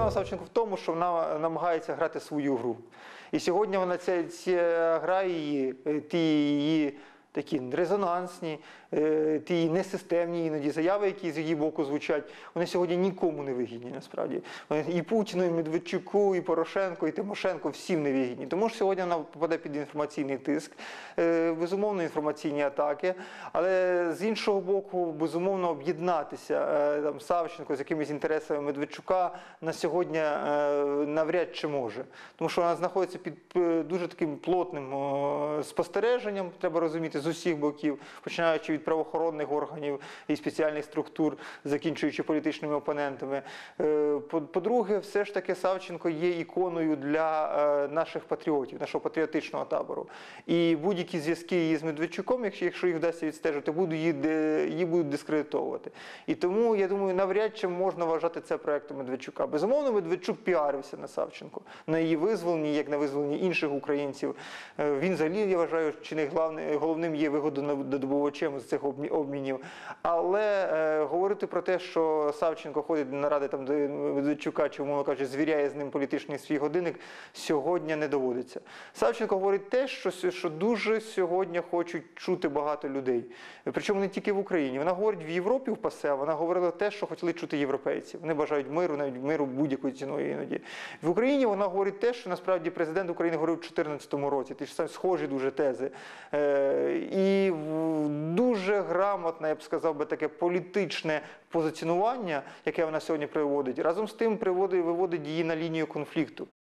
Проблема Савченко в тому, що вона намагається грати свою гру. І сьогодні вона грає її такі резонансні, ті несистемні іноді заяви, які з її боку звучать, вони сьогодні нікому не вигідні, насправді. І Путіну, і Медведчуку, і Порошенко, і Тимошенко всім не вигідні. Тому що сьогодні вона попаде під інформаційний тиск, безумовно, інформаційні атаки, але з іншого боку, безумовно, об'єднатися Савченко з якимись інтересами Медведчука на сьогодні навряд чи може. Тому що вона знаходиться під дуже таким плотним спостереженням, треба розуміти, з усіх боків, починаючи від правоохоронних органів і спеціальних структур, закінчуючи політичними опонентами. По-друге, все ж таки Савченко є іконою для наших патріотів, нашого патріотичного табору. І будь-які зв'язки її з Медведчуком, якщо їх вдасться відстежити, її будуть дискредитовувати. І тому, я думаю, навряд чи можна вважати це проєктом Медведчука. Безумовно, Медведчук піарився на Савченко, на її визволенні, як на визволенні інших українців. Він взагалі, я вважаю, чи не головним є вигододобувачем з цих обмінів. Але говорити про те, що Савченко ходить на наради до Медведчука, чи, умовно кажучи, звіряє з ним політичний свій годинник, сьогодні не доводиться. Савченко говорить те, що дуже сьогодні хочуть чути багато людей. Причому не тільки в Україні. Вона говорить в Європі в ПАСЕ, вона говорила те, що хотіли чути європейці. Вони бажають миру, навіть миру будь-якою ціною іноді. В Україні вона говорить те, що насправді президент України говорив у 2014 році. Ті ж схожі дуже тези. І дуже грамотне, я б сказав би, таке політичне позиціонування, яке вона сьогодні приводить, разом з тим виводить її на лінію конфлікту.